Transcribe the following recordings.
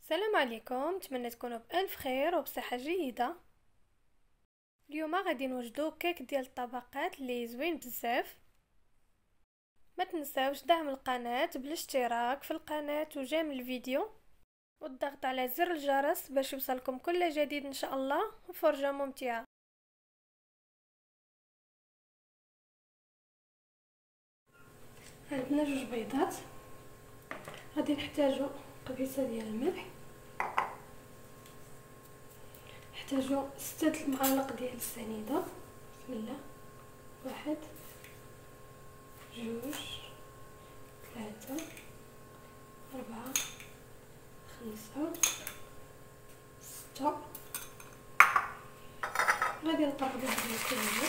السلام عليكم، نتمنى تكونوا بألف خير وبصحة جيدة. اليوم غادي نوجدو كيك ديال الطبقات اللي زوين بزاف. ما تنساوش دعم القناة بالاشتراك في القناة وجيم الفيديو والضغط على زر الجرس باش يوصلكم كل جديد ان شاء الله، وفرجة ممتعة. عندنا جوج بيضات، غادي نحتاجو قبيصة ديال الملح، نحتاجو 6 معالق ديال السنيدة. بسم الله، 1 2 3 4 5 6. غادي نقربو هذا كله.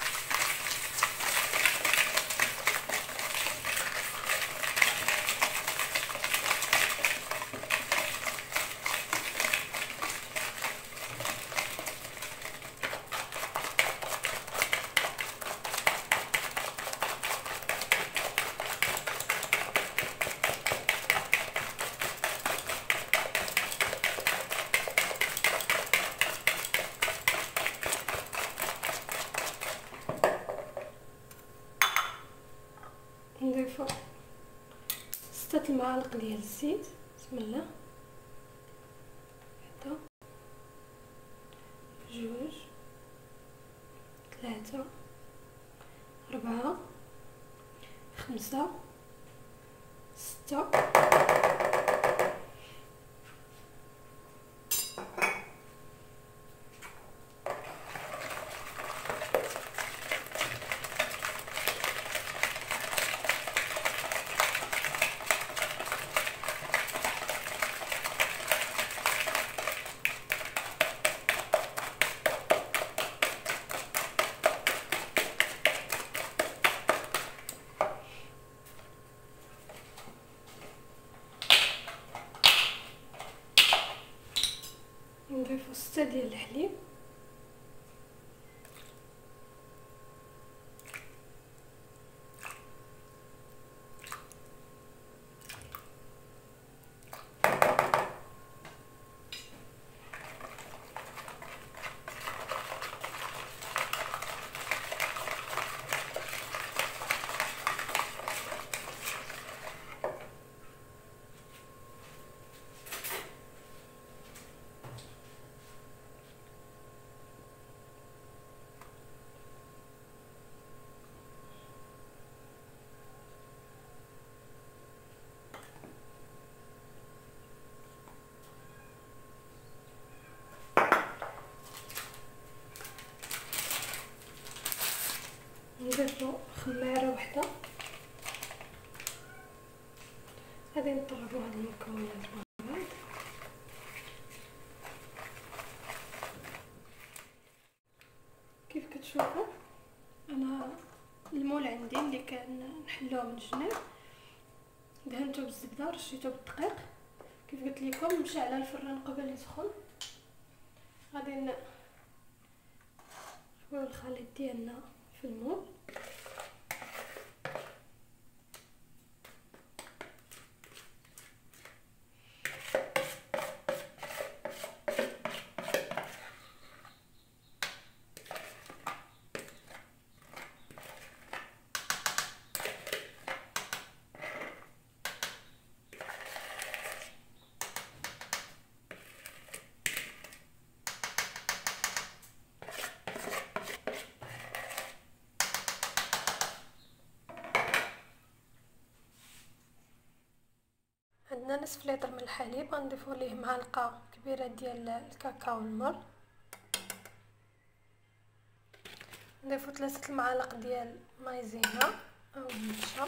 نضيفو 6 المعالق ديال الزيت. بسم الله، 1 2 3 4 5 6. نضيفو 6 ديال الحليب، نضيفو خمارة وحدة. غادي نطربو هاد المكونات مع بعض. كيف كتشوفوا انا المول عندي اللي كان نحلوه من الجناب دهنته بالزبده ورشيته بالدقيق. كيف قلت لكم مشى على الفران قبل يسخن. غادي نخويو الخليط ديالنا في المول. عندنا نصف لتر من الحليب، غنضيفو ليه معلقه كبيره ديال الكاكاو المر. نضيفو 3 المعالق ديال مايزينا او النشا.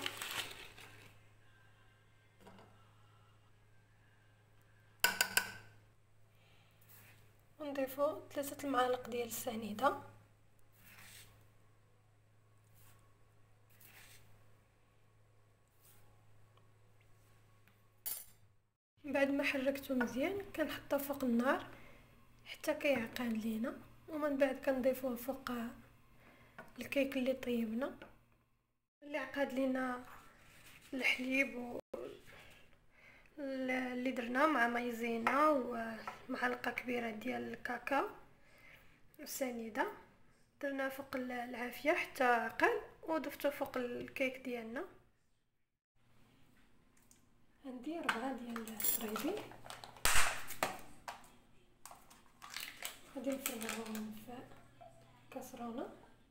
ونضيفو 3 المعالق ديال السنيده. بعد ما حركته مزيان كنحطه فوق النار حتى كيعقد لينا، ومن بعد كنضيفوه فوق الكيك اللي طيبنا اللي عقد لينا الحليب اللي درنا مع مايزينا ومعلقه كبيره ديال الكاكاو سنيده، درنا فوق العافيه حتى عقل وضفتو فوق الكيك ديالنا. عندي 4 ديال الريبي، غادي نفرغهم في كاسرونه.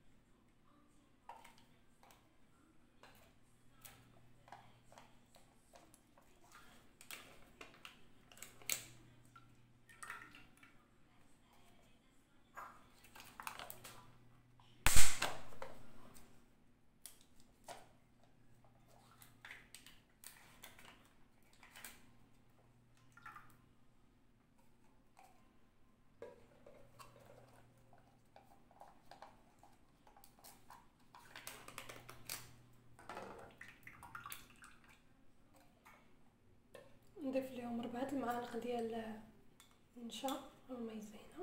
نضيف لهم 4 المعالق ديال النشا والمايزينا.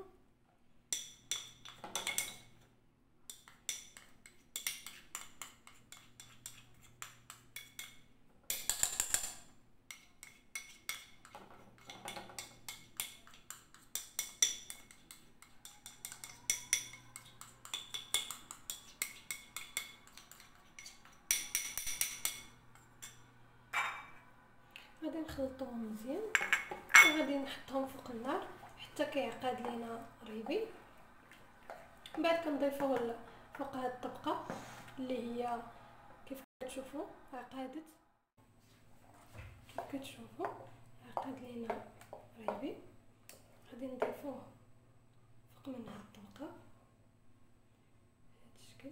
غادي نخلطوهم مزيان وغادي نحطهم فوق النار حتى كيعقد لينا ريبي. من بعد كنضيفوه فوق هاد الطبقه اللي هي كيف كتشوفوا عقدت، كيف كتشوفوا عقد لينا ريبي. غادي نضيفوه فوق من هاد الطبقه بهذا الشكل.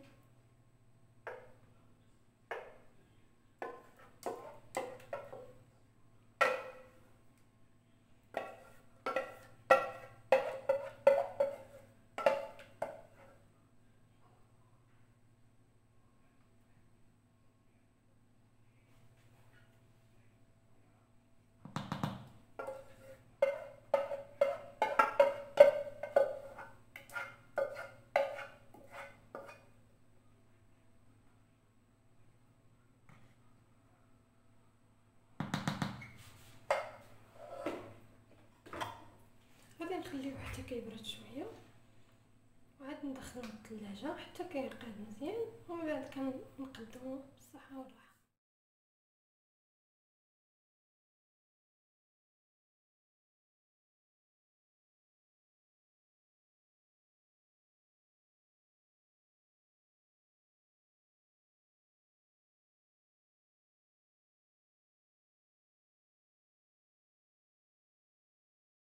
غادي نخليوه حتى كيبرد شويه وعاد ندخلوه للثلاجه حتى كيرقد مزيان، ومن بعد كنقدموه بالصحه والراحه.